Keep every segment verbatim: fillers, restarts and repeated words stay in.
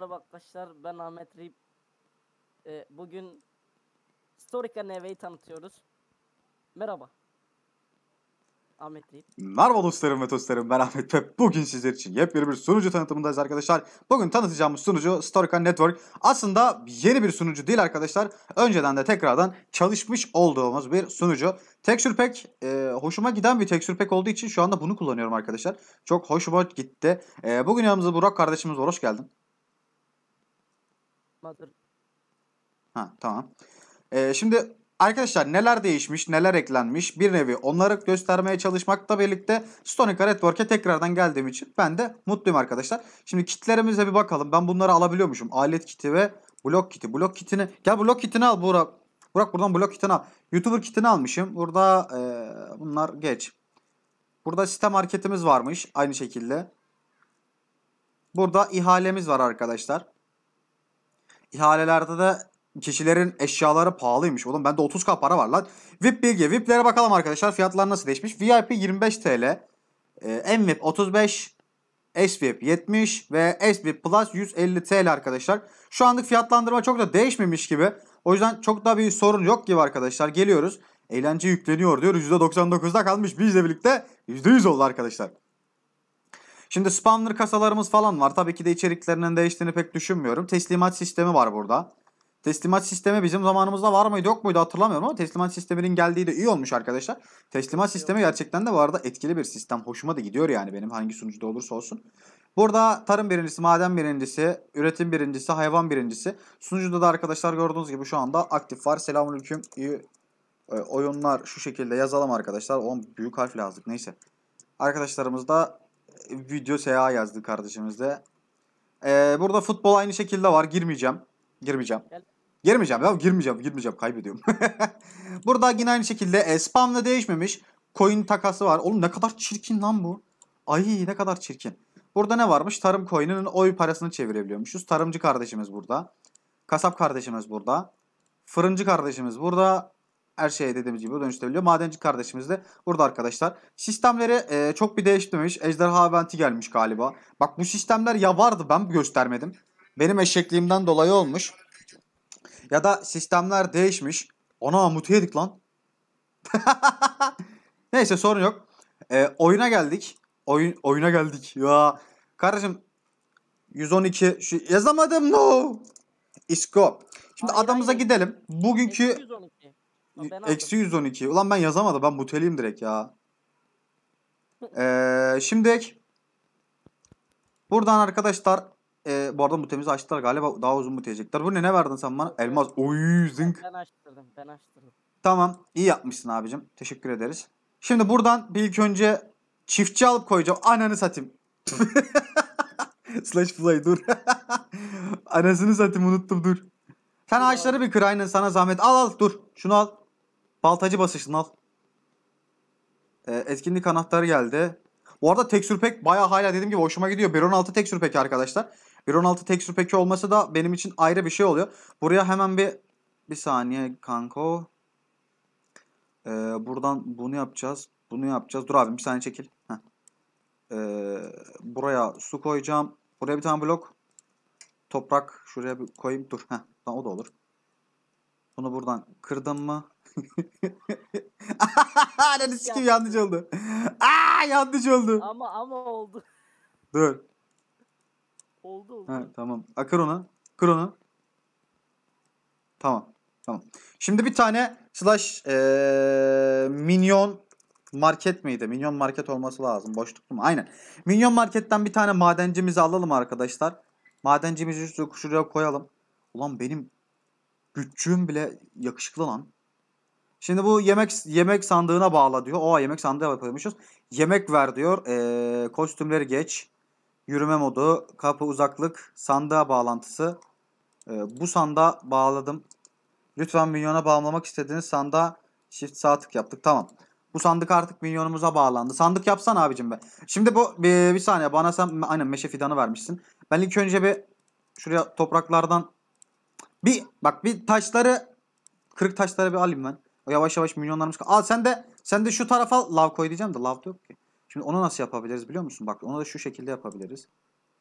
Merhaba arkadaşlar, ben Ahmet Rip. Ee, bugün Storica Neve'yi tanıtıyoruz. Merhaba. Ahmet Rip. Merhaba dostlarım ve dostlarım, ben Ahmet ve bugün sizler için yepyeni bir sunucu tanıtımındayız arkadaşlar. Bugün tanıtacağımız sunucu Storica Network. Aslında yeni bir sunucu değil arkadaşlar. Önceden de tekrardan çalışmış olduğumuz bir sunucu. Texture Pack e, hoşuma giden bir Texture Pack olduğu için şu anda bunu kullanıyorum arkadaşlar. Çok hoşuma gitti. E, bugün yanımızda Burak kardeşimiz var, hoş geldin. Mother. Ha, tamam. E, şimdi... Arkadaşlar neler değişmiş, neler eklenmiş bir nevi onları göstermeye çalışmakla birlikte Storica Network'e tekrardan geldiğim için ben de mutluyum arkadaşlar. Şimdi kitlerimize bir bakalım. Ben bunları alabiliyormuşum. Alet kiti ve blok kiti. Blok kitini, gel blok kitini al Burak. Burak buradan blok kitini al. YouTuber kitini almışım. Burada ee, bunlar geç. Burada site marketimiz varmış aynı şekilde. Burada ihalemiz var arkadaşlar. İhalelerde de kişilerin eşyaları pahalıymış. Oğlum bende otuz bin para var lan. V I P bilgi. V I P'lere bakalım arkadaşlar. Fiyatlar nasıl değişmiş? V I P yirmi beş TL. Ee, M V I P otuz beş. S V I P yetmiş. Ve S V I P Plus yüz elli TL arkadaşlar. Şu anlık fiyatlandırma çok da değişmemiş gibi. O yüzden çok da bir sorun yok gibi arkadaşlar. Geliyoruz. Eğlence yükleniyor diyor. yüzde doksan dokuzda kalmış. Bizle birlikte yüzde yüz oldu arkadaşlar. Şimdi spawner kasalarımız falan var. Tabii ki de içeriklerinin değiştiğini pek düşünmüyorum. Teslimat sistemi var burada. Teslimat sistemi bizim zamanımızda var mıydı yok muydu hatırlamıyorum ama teslimat sisteminin geldiği de iyi olmuş arkadaşlar. Teslimat sistemi gerçekten de bu arada etkili bir sistem. Hoşuma da gidiyor yani benim hangi sunucuda olursa olsun. Burada tarım birincisi, maden birincisi, üretim birincisi, hayvan birincisi. Sunucuda da arkadaşlar gördüğünüz gibi şu anda aktif var. Selamünaleyküm. İyi e, oyunlar şu şekilde yazalım arkadaşlar. On büyük harf lazım. Neyse. Arkadaşlarımız da video S A yazdı kardeşimiz de. Ee, burada futbol aynı şekilde var. Girmeyeceğim. Girmeyeceğim. Gel. Girmeyeceğim ya. Girmeyeceğim. Girmeyeceğim. Kaybediyorum. Burada yine aynı şekilde e, spamla değişmemiş. Coin takası var. Oğlum ne kadar çirkin lan bu. Ay ne kadar çirkin. Burada ne varmış? Tarım coin'inin oy parasını çevirebiliyormuşuz. Tarımcı kardeşimiz burada. Kasap kardeşimiz burada. Fırıncı kardeşimiz burada. Her şey dediğimiz gibi dönüştürülüyor. Madenci kardeşimiz de burada arkadaşlar. Sistemleri e, çok bir değiştirmemiş. Ejderha eventi gelmiş galiba. Bak bu sistemler ya vardı ben göstermedim. Benim eşekliğimden dolayı olmuş. Ya da sistemler değişmiş. Ana mutu yedik lan. Neyse sorun yok. E, oyuna geldik. Oyun oyuna geldik. Ya kardeşim yüz on iki şu yazamadım no. Isko. Şimdi Hayır, adamıza hayır. gidelim. Bugünkü yüz on iki. Ama ben aldım. eksi yüz on iki. Ulan ben yazamadım. Ben muteliyim direkt ya. Ee, şimdi buradan arkadaşlar e, bu arada mutemizi açtılar galiba. Daha uzun muteyecekler. Bu ne ne verdin sen bana? Elmas. Oy zınk. Ben açtırdım, ben açtırdım. Tamam. İyi yapmışsın abicim. Teşekkür ederiz. Şimdi buradan bir ilk önce çiftçi alıp koyacağım. Ananı satayım. Slash play dur. Anasını satayım unuttum dur. Sen ağaçları bir kır aynen sana zahmet. Al al dur. Şunu al. Baltacı basışını al. Ee, etkinlik anahtarı geldi. Bu arada Texture Pack bayağı hala dediğim gibi hoşuma gidiyor. bir nokta on altı Texture Pack arkadaşlar. bir nokta on altı Texture Pack olması da benim için ayrı bir şey oluyor. Buraya hemen bir bir saniye kanko. Ee, buradan bunu yapacağız. Bunu yapacağız. Dur abim bir saniye çekil. Heh. Ee, buraya su koyacağım. Buraya bir tane blok. Toprak şuraya bir koyayım. Dur. Heh. Tamam, o da olur. Bunu buradan kırdım mı? Ananı sikeyim yanlış oldu. Aa yanlış oldu. Ama ama oldu. Dur. Oldu oldu. Ha, tamam. Akır onu. Kır onu. Tamam. Tamam. Şimdi bir tane slash ee, minyon market miydi? Minyon market olması lazım. Boşluk mu? Aynen. Minyon marketten bir tane madencimizi alalım arkadaşlar. Madencimizi şuraya koyalım. Ulan benim bütçüm bile yakışıklı lan. Şimdi bu yemek yemek sandığına bağla diyor. Oha yemek sandığı yapıyormuşuz. Yemek ver diyor. Ee, kostümleri geç. Yürüme modu. Kapı uzaklık. Sandığa bağlantısı. Ee, bu sandığa bağladım. Lütfen minyona bağlamak istediğiniz sandığa shift sağ tık yaptık. Tamam. Bu sandık artık minyonumuza bağlandı. Sandık yapsana abicim be. Şimdi bu bir, bir saniye bana sen aynen meşe fidanı vermişsin. Ben ilk önce bir şuraya topraklardan bir bak bir taşları kırık taşları bir alayım ben. O yavaş yavaş milyonlarımız. Al sen de sen de şu tarafa lav koy diyeceğim de lav da yok ki. Şimdi onu nasıl yapabiliriz biliyor musun? Bak onu da şu şekilde yapabiliriz.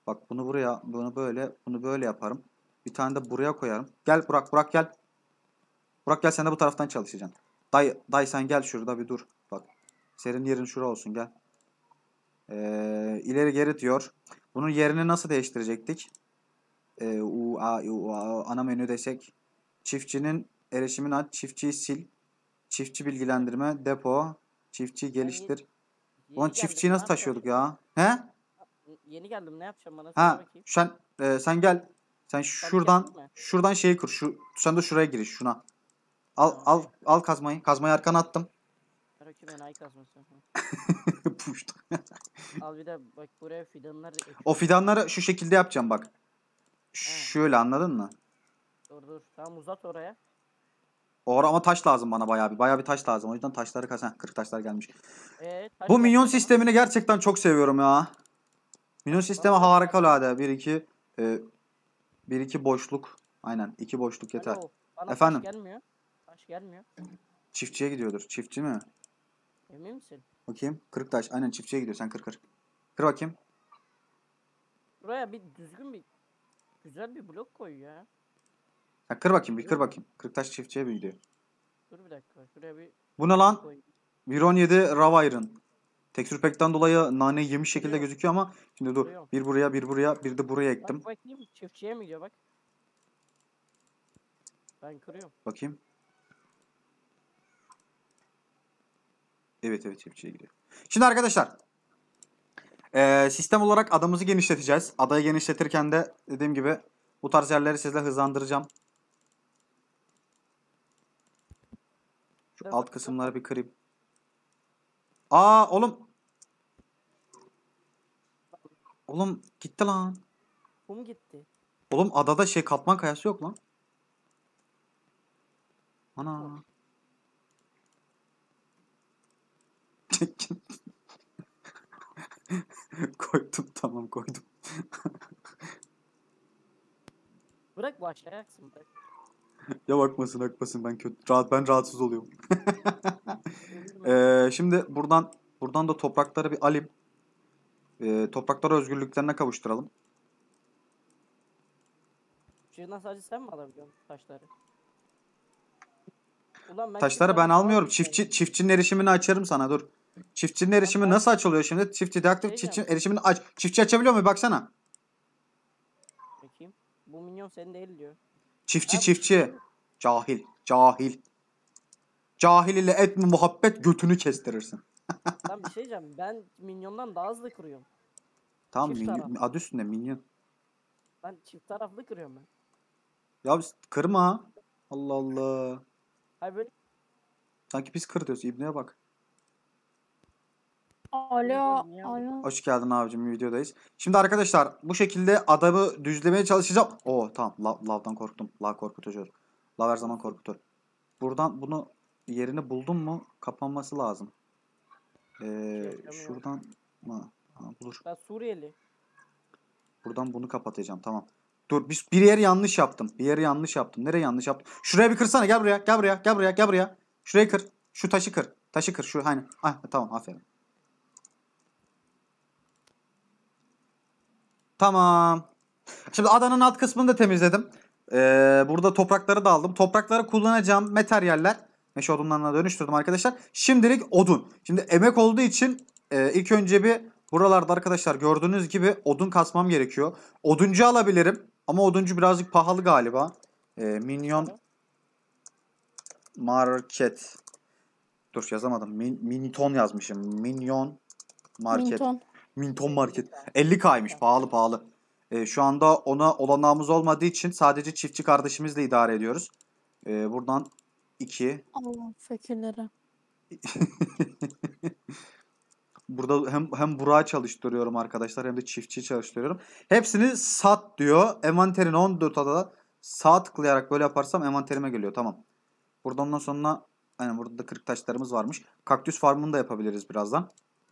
Bak bunu buraya, bunu böyle, bunu böyle yaparım. Bir tane de buraya koyarım. Gel Burak, Burak gel. Burak gel, sen de bu taraftan çalışacaksın. Day, day sen gel şurada bir dur. Bak. Senin yerin şura olsun, gel. Ee, ileri geri diyor. Bunun yerini nasıl değiştirecektik? Ee, U, A, U, A, ana menü desek. Çiftçinin erişimini aç. Çiftçiyi sil. Çiftçi bilgilendirme. Depo. Çiftçiyi Ben ye- geliştir. Ulan yeni geldim. çiftçiyi Ne nasıl yapacağım taşıyorduk şimdi? ya? He? Yeni geldim. Ne yapacağım, bana söyle Ha, bakayım. sen e, sen gel. Sen Fabrika yapayım şuradan mı? şuradan şeyi kur. Şu sen de şuraya giriş şuna. Al Tamam. al al kazmayı. Kazmayı arkana attım. Ver bakayım enayi kazması. Hı. Puşt. Al bir de bak, buraya fidanlar O ekiyorum. fidanları şu şekilde yapacağım bak. He. Şöyle, anladın mı? Dur dur. Tamam, uzat oraya. Orada ama taş lazım bana bayağı bir. Bayağı bir taş lazım. O yüzden taşları kaz. Heh, kırk taşlar gelmiş. Ee, Bu taş minyon verdim sana. sistemini gerçekten çok seviyorum ya. Minyon Bak, sistemi bana dört tane. harikulade. bir iki e, bir iki boşluk. Aynen. iki boşluk yeter. Alo. Bana taş Efendim. gelmiyor. Taş gelmiyor. Çiftçiye gidiyordur. Çiftçi mi? Emin misin? Bakayım. Kırık taş. Aynen çiftçiye gidiyor. Sen kır kır. Kır bakayım. Buraya bir düzgün bir güzel bir blok koy ya. Ha, kır bakayım. Bir kır Değil mi? bakayım. Kırık taş çiftçiye bir gidiyor. Dur bir dakika. Şuraya bir Bu ne blok lan? koy. bir on yedi Raw Iron. Tekstür pack'ten dolayı nane yemiş şekilde Kırıyorum. gözüküyor ama şimdi dur. Kırıyorum. Bir buraya, bir buraya, bir de buraya Bak ektim. bakayım, çiftçiye mi gidiyor bak. Ben kırıyorum. Bakayım. Evet evet, çiftçiye gidiyor. Şimdi arkadaşlar, eee, sistem olarak adamızı genişleteceğiz. Adayı genişletirken de dediğim gibi bu tarz yerleri sizle hızlandıracağım. Şu Biraz alt da- kısımları bir kırayım. Aa oğlum. Oğlum gitti lan. Kum gitti. Oğlum adada şey, katman kayası yok lan. Ana. Koydum, tamam koydum. Bırak, başlayacaksın bırak. Ya bakmasın bakmasın, ben kötü rahat ben rahatsız oluyorum. Üzülme. Ee, şimdi buradan buradan da toprakları bir alayım. Ee, toprakları özgürlüklerine kavuşturalım. Şuradan sadece sen mi alabiliyorsun taşları? Ulan ben Taşları ben çift taraflı almıyorum. almayayım Çiftçi yani. çiftçinin erişimini açarım sana, dur. Çiftçinin erişimi ben- nasıl açılıyor şimdi? Çiftçi deaktif, Şey çiftçinin diyeceğim. erişimini aç. Çiftçi açabiliyor mu? Baksana. Bakayım. Bu minyon senin değil diyor. Çiftçi Ha, bu çiftçi. çiftçi. Cahil. Cahil. Cahil ile et mi muhabbet, götünü kestirirsin. Lan bir şey diyeceğim. Ben minyondan daha hızlı kırıyorum. Tamam, Çift minyon, taraflı. adı üstünde minyon. Ben çift taraflı kırıyorum ben. Ya biz kırma. Allah Allah. Hayır böyle Sanki biz kır diyoruz. İbneye bak. Alo, niye alo. Hoş geldin abicim, videodayız. Şimdi arkadaşlar bu şekilde adamı düzlemeye çalışacağım. Oo tamam, lav, lavdan korktum. Lav korkutucu. Lav her zaman korkutur. Buradan bunu yerini buldum mu kapanması lazım. Ee, yapamıyorum. şuradan mı? Ha, bulur. Ben Suriyeli. Buradan bunu kapatacağım, tamam. Dur, biz bir yeri yanlış yaptım. Bir yeri yanlış yaptım. Nereye yanlış yaptım? Şuraya bir kırsana, gel buraya. Gel buraya. Gel buraya. Gel buraya. Şurayı kır. Şu taşı kır. Taşı kır. Şu hani. Ah, tamam, aferin. Tamam. Şimdi adanın alt kısmını da temizledim. Ee, burada toprakları da aldım. Toprakları kullanacağım materyaller. Meşe odunlarına dönüştürdüm arkadaşlar. Şimdilik odun. Şimdi emek olduğu için e, ilk önce bir buralarda arkadaşlar gördüğünüz gibi odun kasmam gerekiyor. Oduncu alabilirim. Ama oduncu birazcık pahalı galiba. E, minyon Para. market. Dur yazamadım. Min, miniton yazmışım. Minyon market. Minton. Minton market. elli kaymış. Pahalı pahalı. Ee, şu anda ona olanağımız olmadığı için sadece çiftçi kardeşimizle idare ediyoruz. Ee, buradan iki. Allah fakirlere. Burada hem hem Burak'ı çalıştırıyorum arkadaşlar, hem de çiftçi çalıştırıyorum. Hepsini sat diyor. Envanterin on dört adada sağ tıklayarak böyle yaparsam envanterime geliyor. Tamam. Buradan ondan sonra aynen, burada da kırık taşlarımız varmış. Kaktüs farmını da yapabiliriz birazdan.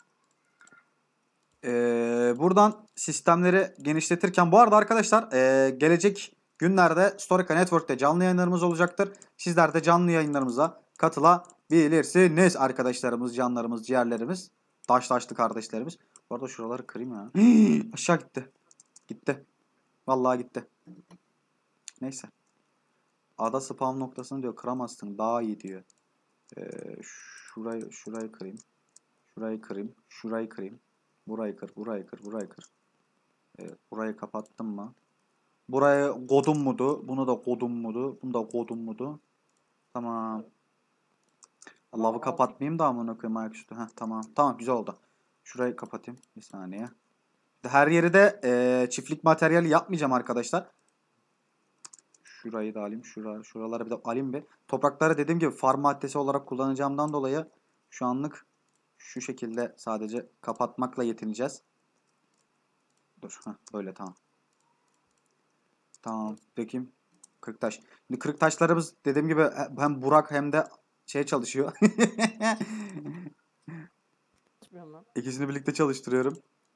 Ee, buradan sistemleri genişletirken bu arada arkadaşlar e, gelecek günlerde Storica Network'te canlı yayınlarımız olacaktır. Sizler de canlı yayınlarımıza katılabilirsiniz arkadaşlarımız, canlarımız, ciğerlerimiz, taş taşlı kardeşlerimiz. Bu arada şuraları kırayım ya. Aşağı gitti. Gitti. Vallahi gitti. Neyse. Ada spam noktasını diyor kıramazsın. Daha iyi diyor. Ee, şurayı şurayı kırayım. Şurayı kırayım. Şurayı kırayım. Burayı kır. Burayı kır. Burayı kır. Evet, burayı kapattım mı? Burayı kodum mudu? Bunu da kodum mudu? Bunu da kodum mudu? Tamam. Tamam, Lavı altı- kapatmayayım da amına koyayım ayaküstü. Heh, tamam. Tamam güzel oldu. Şurayı kapatayım. Bir saniye. Her yeri de e, çiftlik materyali yapmayacağım arkadaşlar. Şurayı da alayım. Şura, şuraları bir de alayım bir. Toprakları dediğim gibi farm maddesi olarak kullanacağımdan dolayı şu anlık şu şekilde sadece kapatmakla yetineceğiz. Dur. Heh, böyle tamam. Tamam. Dökeyim. Kırık taş. Şimdi kırık taşlarımız dediğim gibi hem Burak hem de şey çalışıyor. Açmıyorum lan. İkisini birlikte çalıştırıyorum.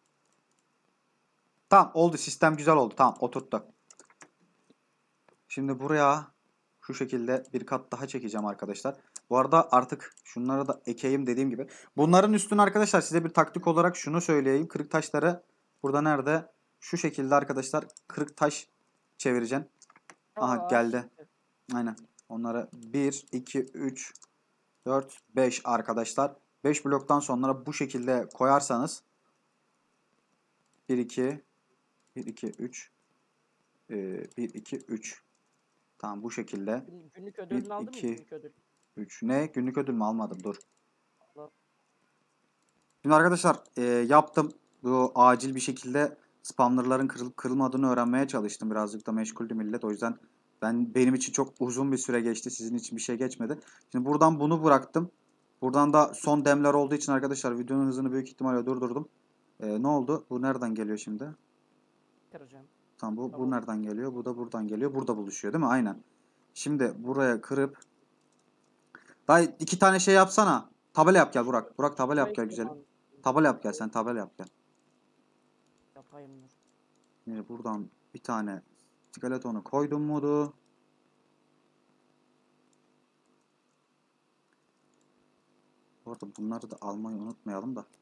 Tamam oldu. Sistem güzel oldu. Tamam oturttu. Şimdi buraya şu şekilde bir kat daha çekeceğim arkadaşlar. Bu arada artık şunları da ekeyim dediğim gibi. Bunların üstüne arkadaşlar size bir taktik olarak şunu söyleyeyim. Kırık taşları burada nerede? Şu şekilde arkadaşlar kırık taş çevireceğim. Aha Aa, geldi. şimdi. Aynen. Onları bir, iki, üç, dört, beş arkadaşlar. beş bloktan sonra bu şekilde koyarsanız bir, iki, bir, iki, üç, bir, iki, üç. Tamam bu şekilde. Gün- Günlük bir, ödülünü aldın mı? iki, Günlük ödül. üç. Ne? Günlük ödül mü almadım? Dur. Allah. Şimdi arkadaşlar e, yaptım. Bu acil bir şekilde spawnerların kırılıp kırılmadığını öğrenmeye çalıştım. Birazcık da meşguldü millet. O yüzden ben benim için çok uzun bir süre geçti. Sizin için bir şey geçmedi. Şimdi buradan bunu bıraktım. Buradan da son demler olduğu için arkadaşlar videonun hızını büyük ihtimalle durdurdum. E, ne oldu? Bu nereden geliyor şimdi? Kıracağım. Tamam bu, bu Tamam. nereden geliyor? Bu da buradan geliyor. Burada buluşuyor değil mi? Aynen. Şimdi buraya kırıp daha iki tane şey yapsana. Tabela yap gel Burak. Burak tabela yap gel güzelim. Tamam. Tabela yap gel sen tabela yap gel. Yapayım dur. Şimdi buradan bir tane skeletonu koydum modu. Bu arada bunları da almayı unutmayalım da.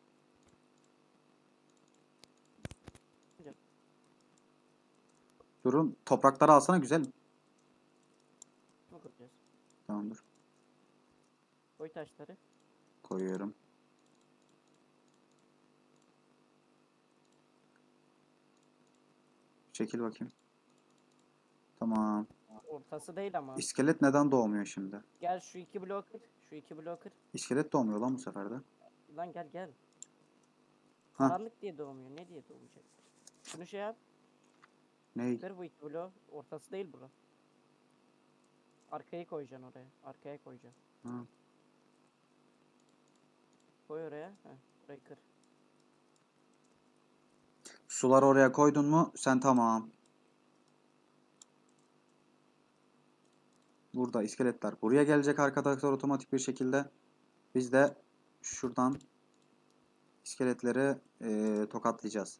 Durun toprakları alsana güzelim. Ne kıracağız? Tamamdır. Koy taşları. Koyuyorum. Çekil bakayım. Tamam. Ortası değil ama. İskelet neden doğmuyor şimdi? Gel şu iki blok kır. Şu iki blok kır. İskelet doğmuyor lan bu sefer de. Lan gel gel. Ha. Karanlık diye doğmuyor. Ne diye doğmayacak? Şunu şey yap. Ney? Kır bu iki bloğu. Ortası değil bura. Arkayı koyacaksın oraya. Arkaya koyacaksın. Ha. Koy oraya. Heh, burayı kır. Suları oraya koydun mu? Sen tamam. Burada iskeletler buraya gelecek arkadaşlar otomatik bir şekilde. Biz de şuradan iskeletleri eee, tokatlayacağız.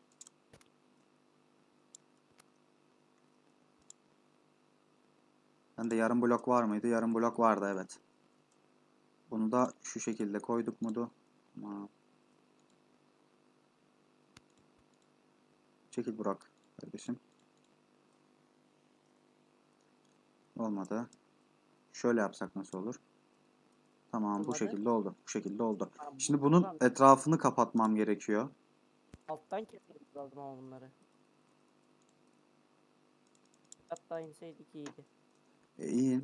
Ben de yarım blok var mıydı? Yarım blok vardı evet. Bunu da şu şekilde koyduk mudu. Tamam. Çekil Burak kardeşim. Olmadı. Şöyle yapsak nasıl olur? Tamam bu Olmadı. şekilde oldu. Bu şekilde oldu. Tamam, Şimdi bunun buradan etrafını kapatmam gerekiyor. alttan kesmemiz lazım ama bunları. Hatta inseydik iyiydi. E, iyi.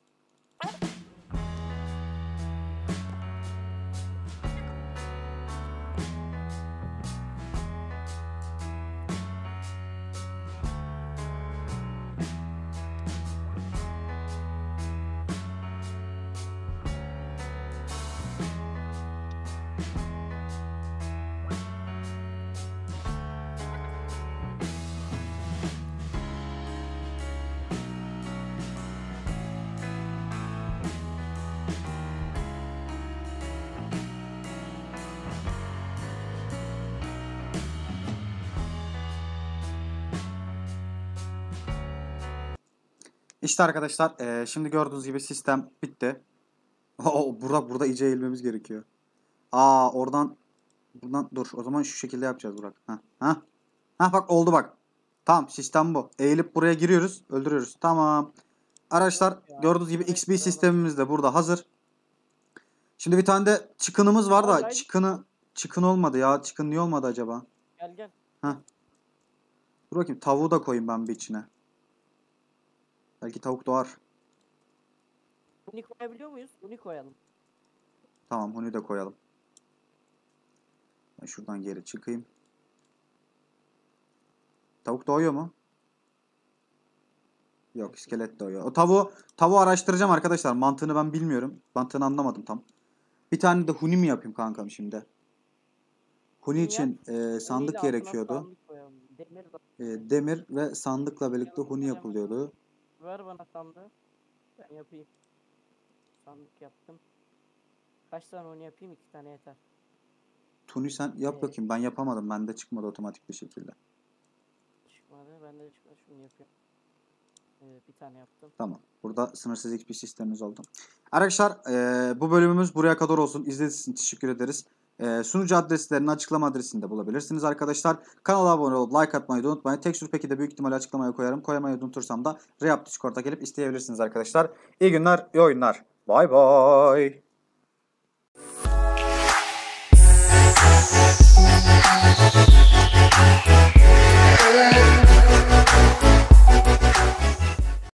İşte arkadaşlar eee, şimdi gördüğünüz gibi sistem bitti. Oo, Burak burada iyice eğilmemiz gerekiyor. Aa oradan buradan dur o zaman şu şekilde yapacağız Burak. Ha ha. Ha bak oldu bak. Tamam, sistem bu. Eğilip buraya giriyoruz. Öldürüyoruz. Tamam. Araçlar Ya, gördüğünüz gibi evet, X P bravo. sistemimiz de burada hazır. Şimdi bir tane de çıkınımız var da Vallahi- çıkını çıkın olmadı ya. Çıkın niye olmadı acaba? Gel gel. Dur bakayım, tavuğu da koyayım ben bir içine. Belki tavuk doğar. Bunu koyabiliyor muyuz? Bunu koyalım. Tamam, onu da koyalım. Ben şuradan geri çıkayım. Tavuk doğuyor mu? Yok, iskelet doğuyor. O tavuğu, tavuğu araştıracağım arkadaşlar. Mantığını ben bilmiyorum. Mantığını anlamadım tam. Bir tane de huni mi yapayım kankam şimdi? Huni Huni için e, Huniyle sandık altına gerekiyordu. sandık koyalım. Demir de- E, demir ve sandıkla birlikte huni yapılıyordu. Ver bana sandığı. Ben yapayım. Sandık yaptım. Kaç tane onu yapayım? İki tane yeter. Huni sen yap Ee, bakayım. Ben yapamadım. Bende çıkmadı otomatik bir şekilde. Çıkmadı. Ben de çıkmadı. Şunu yapıyorum. Ee, bir tane yaptım. Tamam. Burada sınırsız X P sistemimiz oldu. Arkadaşlar e, bu bölümümüz buraya kadar olsun. İzlediğiniz için teşekkür ederiz. E, sunucu adreslerini açıklama adresinde bulabilirsiniz arkadaşlar. Kanala abone olup like atmayı da unutmayın. Tekstür peki de büyük ihtimalle açıklamaya koyarım. Koyamayı unutursam da React Discord'a gelip isteyebilirsiniz arkadaşlar. İyi günler, iyi oyunlar. Bay bay.